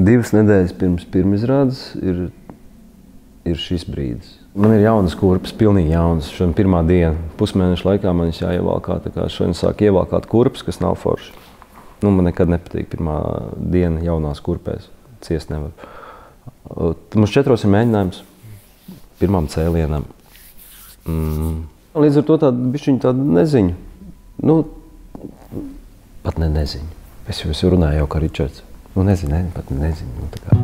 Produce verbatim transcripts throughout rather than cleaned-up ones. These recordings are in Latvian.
Divas nedēļas pirms pirmizrādes ir, ir šis brīdis. Man ir jaunas kurpes, pilnīgi jaunas. Šodien pirmā diena, pusmēneša laikā man viņas jāievalkā. Tā kā šodien sāk ievalkāt kurpes, kas nav forši. Nu, man nekad nepatīk pirmā diena jaunās kurpēs. Ciest nevar. Mums četros ir mēģinājums pirmām cēlienām. Mm. Līdz ar to tādu bišķiņu tādu neziņu. Nu, pat ne neziņu. Es jau, es jau runāju jau kā Ričards. Nu, nezinu, ne, pat nezinu. Nu, tā kā.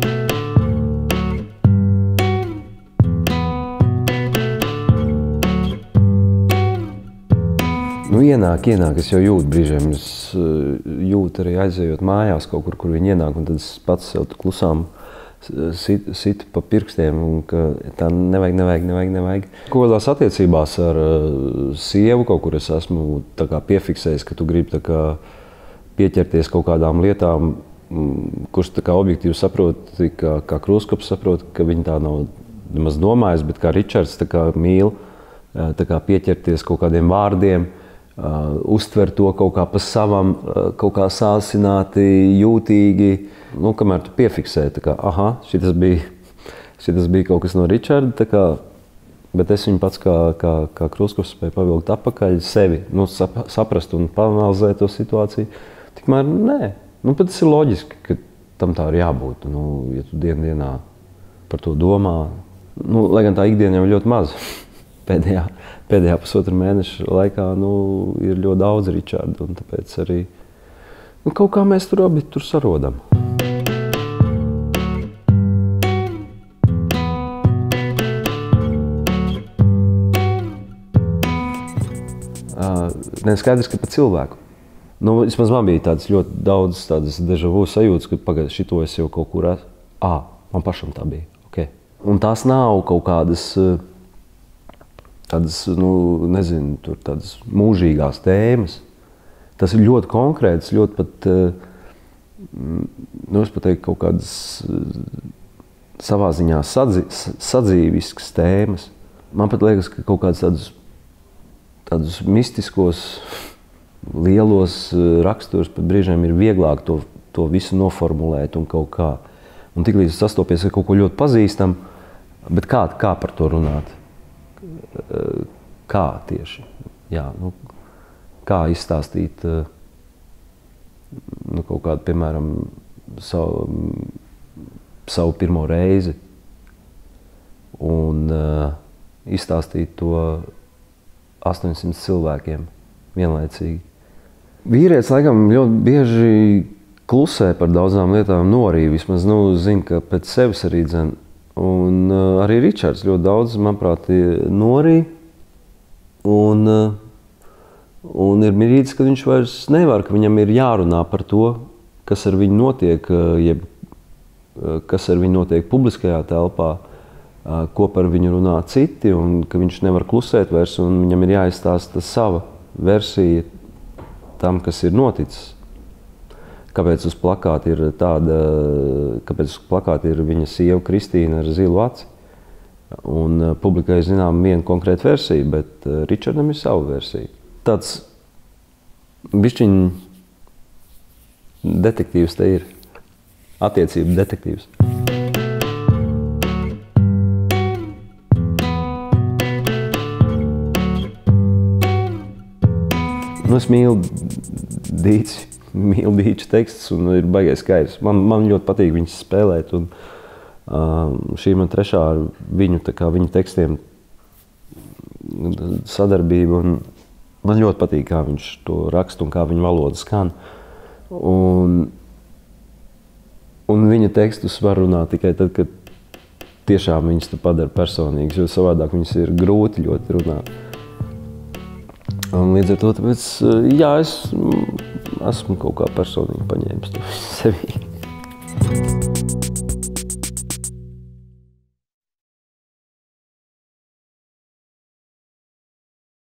Nu, ienāk, ienāk, es jau jūtu brīžiem, es jūtu arī aizējot mājās kaut kur, kur viņi ienāk, un tad es pats sev klusām situ sit pa pirkstiem, un ka tā nevajag, nevajag, nevajag, nevajag. Kaut kādās attiecībās ar sievu kaut kur es esmu tā kā piefiksējis, ka tu gribi tā kā pieķerties kaut kādām lietām, kurš tā kā objektīvi saproti, kā, kā Krūskops saprot, ka viņi tā nav nemaz domājis, bet kā Ričards tā kā mīl tā kā pieķerties kaut kādiem vārdiem, Uh, uztver to kaut kā pa savam, uh, kaut kā sāsināti, jūtīgi. Nu, kamēr tu piefiksē, tā kā, aha, šitas bija, šitas bija kaut kas no Ričarda, tā kā, bet es viņu pats kā, kā, kā Krūskops spēju pavilkt atpakaļ sevi, nu, sap, saprast un panalizēt to situāciju. Tikmēr nē, nu, pat tas ir loģiski, ka tam tā ir jābūt. Nu, ja tu dienu dienā par to domā, nu, lai gan tā ikdiena jau ļoti maz. Pēdējā, pēdējā pusotra mēneša laikā nu, ir ļoti daudz Ričarda, un tāpēc arī nu, kaut kā mēs tur abi tur sarodam. Uh, ne, skaidrs, ka pa cilvēku. Nu, vismaz man bija tāds ļoti daudz tādas deja vu sajūtas, ka pagaid, šito es jau kaut kur esmu. Ā, man pašam tā bija. Okay. Un tās nav kaut kādas tādas, nu, nezinu, tur tādas mūžīgās tēmas. Tas ir ļoti konkrēts, ļoti pat, nu, es pat teiktu, kaut kādas savā ziņā sadzi, sadzīviskas tēmas. Man pat liekas, ka kaut kādas tādus, tādus mistiskos, lielos raksturus pat brīžiem ir vieglāk to, to visu noformulēt un kaut kā. Un tiklīdz sastopies ar kaut ko ļoti pazīstam, bet kā, kā par to runāt? Kā tieši, jā, nu, kā izstāstīt nu, kaut kādu, piemēram, savu, savu pirmo reizi un uh, izstāstīt to astoņsimt cilvēkiem vienlaicīgi. Vīrietis, laikam, ļoti bieži klusē par daudzām lietām norī, vismaz, nu, zina, ka pēc sevis arī dzen. Un uh, arī Ričards ļoti daudz, manuprāt, norī. Un, uh, un ir mirītis, ka viņš vairs nevar, ka viņam ir jārunā par to, kas ar viņu notiek, uh, jeb uh, kas ar viņu notiek publiskajā telpā, uh, ko par viņu runā citi, un ka viņš nevar klusēt vairs, un viņam ir jāizstāsta sava versija tam, kas ir noticis. Kāpēc uz plakāta ir tāda, kāpēc uz plakāta ir viņa sieva Kristīna ar zilu aci. Un uh, publikai zinām viena konkrēta versija, bet uh, Ričardam ir sava versija. Tāds bišķiņ detektīvs te ir. Attiecību detektīvs. Nu, es mīlu Dīci. Mīlu Dīča tekstus un ir baigais skaidrs. Man, man ļoti patīk viņas spēlēt un uh, šī man trešā ar viņu, tā kā viņa tekstiem sadarbība un man ļoti patīk, kā viņš to raksta un kā viņa valoda skan. Un, un viņa tekstus var runāt tikai tad, kad tiešām viņas tu padara personīgas, jo savādāk viņas ir grūti ļoti runāt. Un līdz ar to, tāpēc, jā, es esmu kaut kā personīgi paņēmis to sevī.